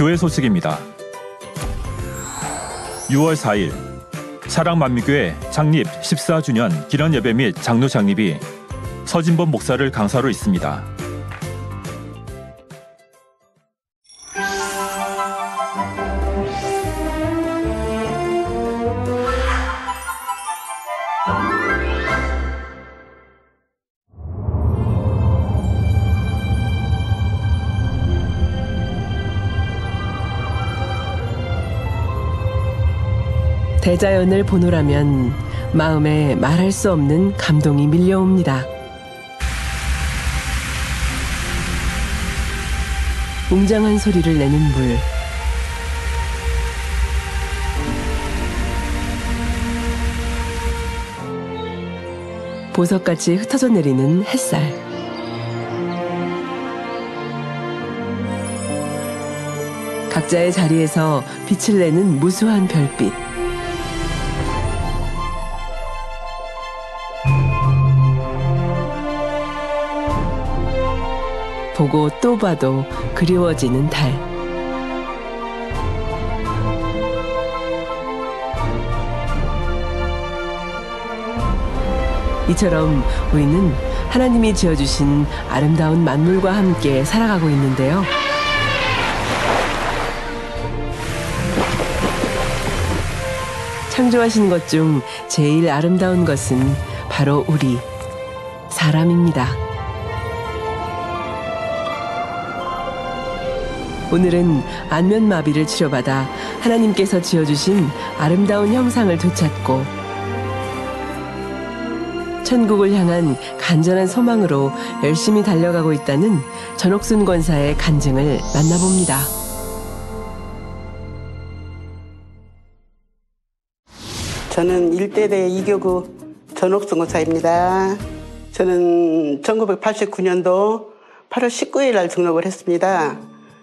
교회 소식입니다. 6월 4일 사랑만미교회 창립 14주년 기념 예배 및 장로 장립이 서진범 목사를 강사로 있습니다. 대자연을 보노라면 마음에 말할 수 없는 감동이 밀려옵니다. 웅장한 소리를 내는 물, 보석같이 흩어져 내리는 햇살, 각자의 자리에서 빛을 내는 무수한 별빛, 보고 또 봐도 그리워지는 달. 이처럼 우리는 하나님이 지어주신 아름다운 만물과 함께 살아가고 있는데요. 창조하신 것 중 제일 아름다운 것은 바로 우리, 사람입니다. 오늘은 안면마비를 치료받아 하나님께서 지어주신 아름다운 형상을 되찾고 천국을 향한 간절한 소망으로 열심히 달려가고 있다는 전옥순 권사의 간증을 만나봅니다. 저는 1대대 2교구 전옥순 권사입니다. 저는 1989년도 8월 19일 날 등록을 했습니다.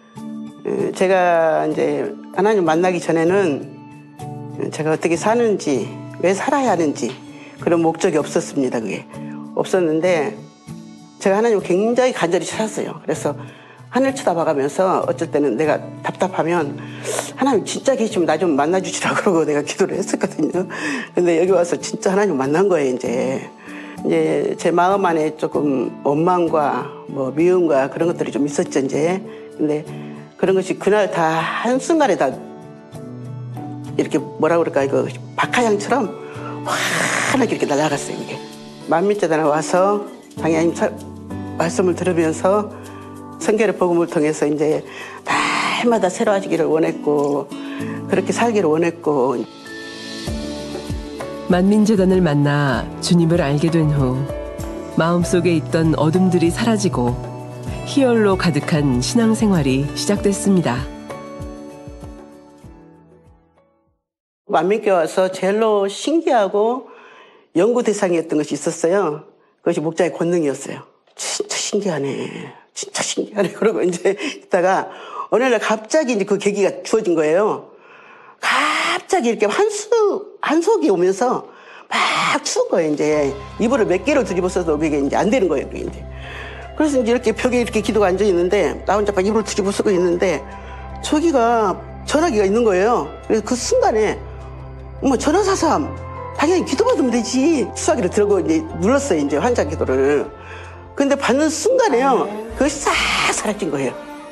제가 이제 하나님 만나기 전에는 제가 어떻게 사는지, 왜 살아야 하는지 그런 목적이 없었습니다. 그게 없었는데 제가 하나님을 굉장히 간절히 찾았어요. 그래서 하늘 쳐다봐가면서 어쩔 때는 내가 답답하면 하나님 진짜 계시면 나 좀 만나주시라 그러고 내가 기도를 했었거든요. 근데 여기 와서 진짜 하나님 만난 거예요. 이제 제 마음 안에 조금 원망과 뭐 미움과 그런 것들이 좀 있었죠. 이제 근데 그런 것이 그날 다 한순간에 다 이렇게 뭐라 그럴까, 이거 박하향처럼 환하게 이렇게 날아갔어요. 이게 만민재단에 와서 당연히 말씀을 들으면서 성결의 복음을 통해서 이제 날마다 새로워지기를 원했고 그렇게 살기를 원했고. 만민재단을 만나 주님을 알게 된 후 마음속에 있던 어둠들이 사라지고 희열로 가득한 신앙생활이 시작됐습니다. 만민교회 와서 제일로 신기하고 연구 대상이었던 것이 있었어요. 그것이 목자의 권능이었어요. 진짜 신기하네. 진짜 신기하네. 그러고 이제 있다가 어느 날 갑자기 이제 그 계기가 주어진 거예요. 갑자기 이렇게 한속이 오면서 막 추운 거예요. 이제 이불을 몇 개를 뒤집어써도 그게 이제 안 되는 거예요. 그게 이제. 그래서 이제 이렇게 벽에 이렇게 기도가 앉아 있는데 나 혼자 막 이불을 뒤집어 쓰고 있는데 저기가 전화기가 있는 거예요. 그래서 그 순간에 전화사삼 당연히 기도 받으면 되지. 수화기를 들고 이제 눌렀어요. 이제 환자 기도를. 근데 받는 순간에요. 그것이 싹 사라진 거예요.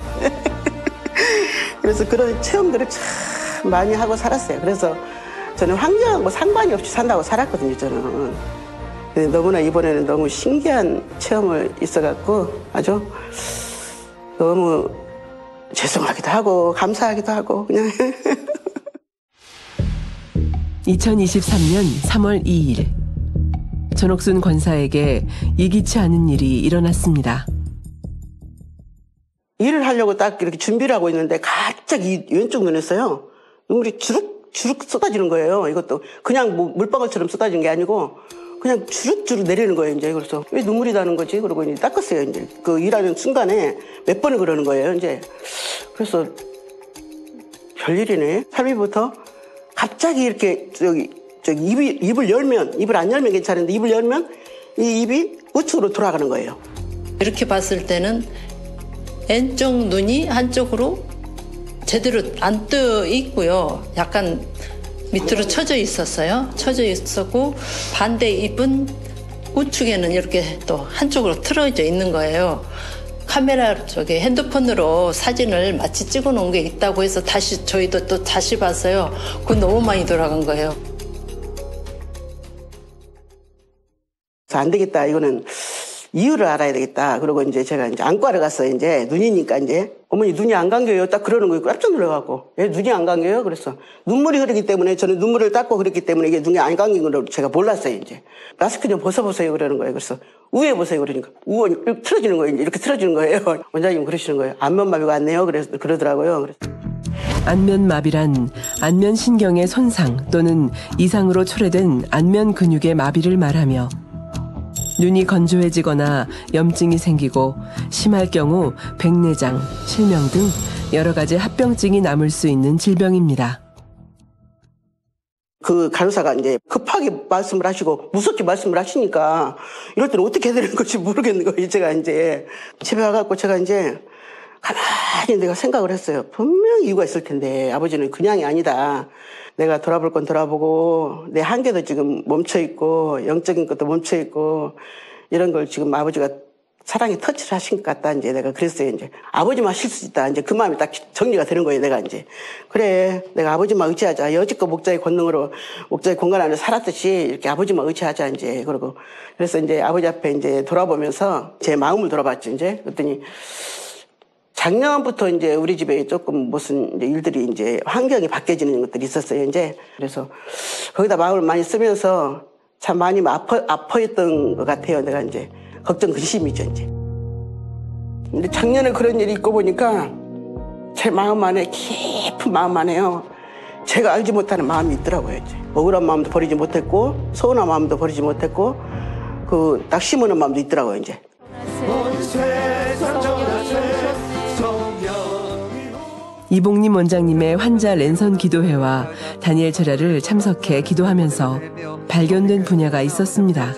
그래서 그런 체험들을 참 많이 하고 살았어요. 그래서 저는 환경하고 상관이 없이 산다고 살았거든요. 저는. 근데 너무나 이번에는 너무 신기한 체험을 있어갖고 아주 너무 죄송하기도 하고 감사하기도 하고 그냥. 2023년 3월 2일 전옥순 권사에게 예기치 않은 일이 일어났습니다. 일을 하려고 딱 이렇게 준비를 하고 있는데 갑자기 왼쪽 눈에서요 눈물이 주룩주룩 쏟아지는 거예요. 이것도 그냥 뭐 물방울처럼 쏟아지는 게 아니고 그냥 주룩주룩 내리는 거예요. 이제 그래서 왜 눈물이 나는 거지? 그러고 이제 닦았어요. 이제 그 일하는 순간에 몇 번을 그러는 거예요. 이제 그래서 별일이네. 3일부터 갑자기 이렇게 입을 열면, 입을 안 열면 괜찮은데 입을 열면 이 입이 우측으로 돌아가는 거예요. 이렇게 봤을 때는 왼쪽 눈이 한쪽으로 제대로 안 떠 있고요. 약간 밑으로 처져 있었어요. 처져 있었고 반대 입은 우측에는 이렇게 또 한쪽으로 틀어져 있는 거예요. 카메라 쪽에 핸드폰으로 사진을 마치 찍어 놓은 게 있다고 해서 다시 저희도 또 다시 봤어요. 그건 너무 많이 돌아간 거예요. 안 되겠다. 이거는 이유를 알아야 되겠다. 그러고 이제 제가 이제 안과를 갔어요. 이제 눈이니까 이제 어머니 눈이 안 감겨요. 딱 그러는 거예요. 깜짝 놀라갖고 예, 눈이 안 감겨요. 그래서 눈물이 흐르기 때문에 저는 눈물을 닦고 그랬기 때문에 이게 눈이 안 감긴 걸 제가 몰랐어요. 이제 마스크 좀 벗어보세요. 그러는 거예요. 그래서 우에 보세요. 그러니까 우에 이렇게 틀어지는 거예요. 이렇게 틀어지는 거예요. 원장님 그러시는 거예요. 안면마비가 왔네요. 그래서 그러더라고요. 그래서. 안면마비란 안면신경의 손상 또는 이상으로 초래된 안면 근육의 마비를 말하며 눈이 건조해지거나 염증이 생기고 심할 경우 백내장, 실명 등 여러 가지 합병증이 남을 수 있는 질병입니다. 그 간호사가 이제 급하게 말씀을 하시고 무섭게 말씀을 하시니까 이럴 때는 어떻게 해야 되는 건지 모르겠는 거예요. 제가 이제 집에 와갖고 제가 이제 가만히 내가 생각을 했어요. 분명히 이유가 있을 텐데 아버지는 그냥이 아니다. 내가 돌아볼 건 돌아보고 내 한계도 지금 멈춰있고 영적인 것도 멈춰있고 이런 걸 지금 아버지가 사랑에 터치를 하신 것 같다. 이제 내가 그랬어요. 이제 아버지만 하실 수 있다. 이제 그 마음이 딱 정리가 되는 거예요. 내가 이제 그래 내가 아버지만 의지하자. 여지껏 목자의 권능으로 목자의 공간 안에 살았듯이 이렇게 아버지만 의지하자. 이제 그러고 그래서 이제 아버지 앞에 이제 돌아보면서 제 마음을 돌아봤죠. 이제 그랬더니 작년부터 이제 우리 집에 조금 무슨 이제 일들이 이제 환경이 바뀌어지는 것들이 있었어요. 이제 그래서 거기다 마음을 많이 쓰면서 참 많이 아파했던 것 같아요. 내가 이제 걱정 근심이죠. 이제. 근데 작년에 그런 일이 있고 보니까 제 마음 안에 깊은 마음 안에요. 제가 알지 못하는 마음이 있더라고요. 이제 억울한 마음도 버리지 못했고 서운한 마음도 버리지 못했고 그 낙심하는 마음도 있더라고요. 이제. 이봉림 원장님의 환자 랜선 기도회와 다니엘 철야를 참석해 기도하면서 발견된 분야가 있었습니다.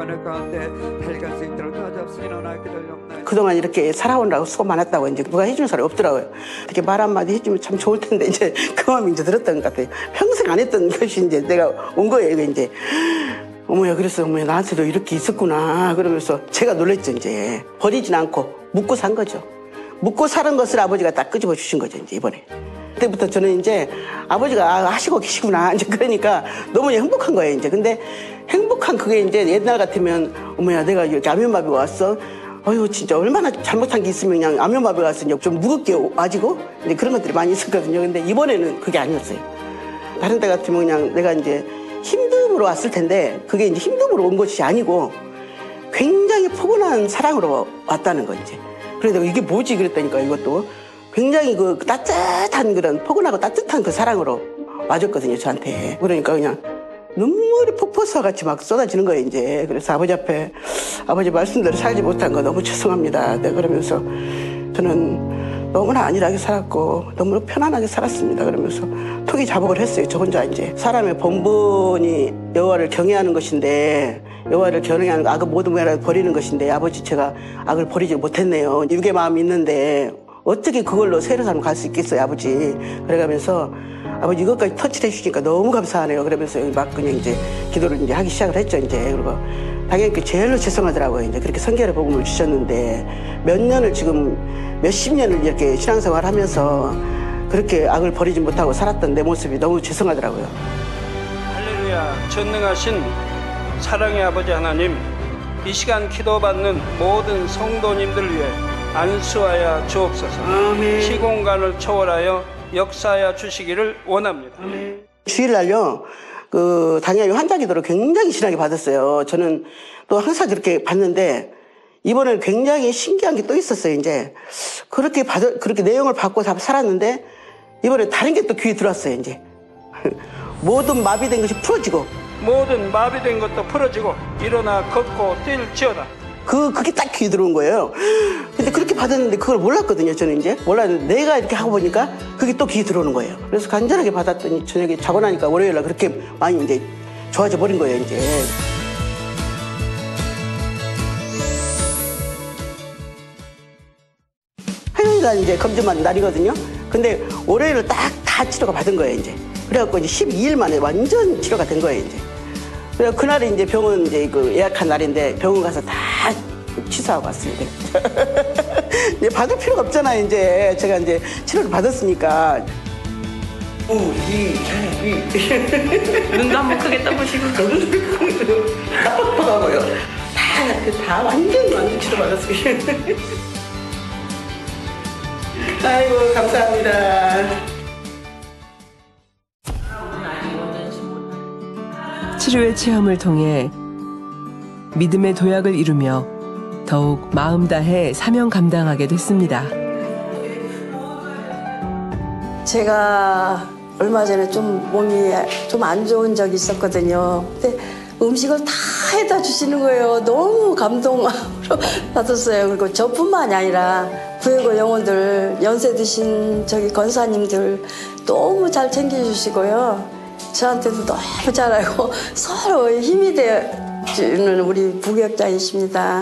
그동안 이렇게 살아오느라고 수고 많았다고 이제 누가 해주는 사람이 없더라고요. 이렇게 말 한마디 해주면 참 좋을 텐데 이제 그 마음이 이제 들었던 것 같아요. 평생 안 했던 것이 이제 내가 온 거예요. 이제 어머야 그래서 어머야 나한테도 이렇게 있었구나 그러면서 제가 놀랬죠. 이제 버리진 않고 묻고 산 거죠. 묻고 사는 것을 아버지가 딱 끄집어 주신 거죠. 이제 이번에. 그때부터 저는 이제 아버지가 하시고 계시구나. 이제 그러니까 너무 행복한 거예요. 이제 근데 행복한 그게 이제 옛날 같으면 어머야 내가 이렇게 안면마비가 왔어. 어휴 진짜 얼마나 잘못한 게 있으면 그냥 안면마비가 왔어. 좀 무겁게 와지고 이제 그런 것들이 많이 있었거든요. 근데 이번에는 그게 아니었어요. 다른 때 같으면 그냥 내가 이제 힘듦으로 왔을 텐데 그게 이제 힘듦으로 온 것이 아니고 굉장히 포근한 사랑으로 왔다는 거 이제. 그래서 이게 뭐지 그랬다니까 이것도 굉장히 그 따뜻한 그런 포근하고 따뜻한 그 사랑으로 와줬거든요 저한테. 그러니까 그냥 눈물이 폭포수 같이 막 쏟아지는 거예요 이제. 그래서 아버지 앞에 아버지 말씀대로 살지 못한 거 너무 죄송합니다. 네, 그러면서 저는 너무나 안일하게 살았고 너무 편안하게 살았습니다. 그러면서 토기 자복을 했어요. 저 혼자 이제 사람의 본분이 여호와를 경외하는 것인데 여호와를 경외하는 악을 모든 면을 버리는 것인데 아버지 제가 악을 버리지 못했네요. 육의 마음이 있는데 어떻게 그걸로 새로운 삶을 갈 수 있겠어요 아버지. 그래가면서 아버지 이것까지 터치를 해주시니까 너무 감사하네요. 그러면서 막 그냥 이제 기도를 이제 하기 시작을 했죠 이제. 그리고 당연히 제일로 죄송하더라고요. 이제 그렇게 성결의 복음을 주셨는데 몇 년을 지금 몇십 년을 이렇게 신앙생활 하면서 그렇게 악을 버리지 못하고 살았던 내 모습이 너무 죄송하더라고요. 할렐루야. 전능하신 사랑의 아버지 하나님, 이 시간 기도받는 모든 성도님들을 위해 안수하여 주옵소서. 아멘. 시공간을 초월하여 역사하여 주시기를 원합니다. 아멘. 주일날요 당연히 환자 기도를 굉장히 신나게 받았어요. 저는 또 항상 그렇게 받는데 이번에 굉장히 신기한 게 또 있었어요. 이제 그렇게 내용을 받고 살았는데 이번에 다른 게 또 귀에 들어왔어요. 이제 모든 마비된 것이 풀어지고 모든 마비된 것도 풀어지고 일어나 걷고 뛸지어다. 그게 딱 귀에 들어온 거예요. 근데 그렇게 받았는데 그걸 몰랐거든요. 저는 이제 몰랐는데 내가 이렇게 하고 보니까 그게 또 귀에 들어오는 거예요. 그래서 간절하게 받았더니 저녁에 자고 나니까 월요일날 그렇게 많이 이제 좋아져 버린 거예요. 이제. 화요일날 이제 검진만 날이거든요. 근데 월요일을 딱 다 치료가 받은 거예요, 이제. 그래갖고 이제 12일 만에 완전 치료가 된 거예요, 이제. 그래서 그날이 이제 병원 이제 그 예약한 날인데 병원 가서 다 취소하고 왔어요. 이제 받을 필요가 없잖아요, 이제. 제가 이제 치료를 받았으니까. 눈도 한번 크게 떠보시고. 깜빡하고요. 다 완전 치료 받았어요. 아이고, 감사합니다. 치료의 체험을 통해 믿음의 도약을 이루며 더욱 마음 다해 사명 감당하게 됐습니다. 제가 얼마 전에 좀 몸이 좀 안 좋은 적이 있었거든요. 근데 음식을 다 해다 주시는 거예요. 너무 감동으로 받았어요. 그리고 저뿐만이 아니라 구해고 영혼들, 연세 드신 저기 권사님들 너무 잘 챙겨주시고요. 저한테도 너무 잘하고 서로 힘이 되어주는 우리 부교육자이십니다.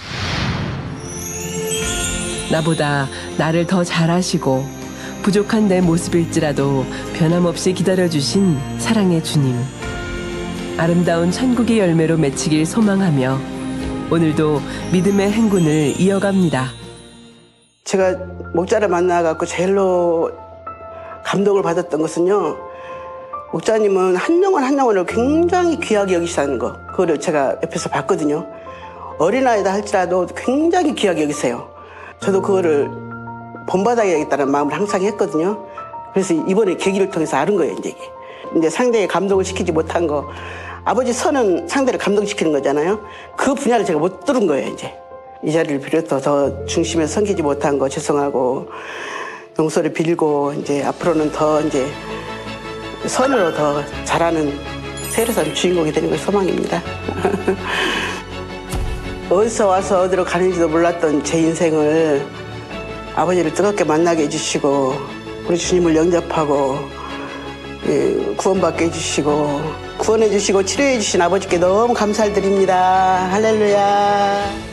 나보다 나를 더 잘아시고 부족한 내 모습일지라도 변함없이 기다려주신 사랑의 주님. 아름다운 천국의 열매로 맺히길 소망하며 오늘도 믿음의 행군을 이어갑니다. 제가 목자를 만나갖고 제일로 감동을 받았던 것은요. 목자님은 한 영혼 한 영혼을 굉장히 귀하게 여기시다는 거. 그거를 제가 옆에서 봤거든요. 어린아이다 할지라도 굉장히 귀하게 여기세요. 저도 그거를 본받아야겠다는 마음을 항상 했거든요. 그래서 이번에 계기를 통해서 알은 거예요, 이제. 이제 상대의 감동을 시키지 못한 거. 아버지 선은 상대를 감동시키는 거잖아요. 그 분야를 제가 못 들은 거예요, 이제. 이 자리를 비롯해서 더 중심에서 섬기지 못한 거 죄송하고 용서를 빌고 이제 앞으로는 더 이제 선으로 더 잘하는 세례산 주인공이 되는 걸 소망입니다. 어디서 와서 어디로 가는지도 몰랐던 제 인생을 아버지를 뜨겁게 만나게 해주시고 우리 주님을 영접하고 구원받게 해주시고 구원해 주시고 치료해 주신 아버지께 너무 감사를 드립니다. 할렐루야.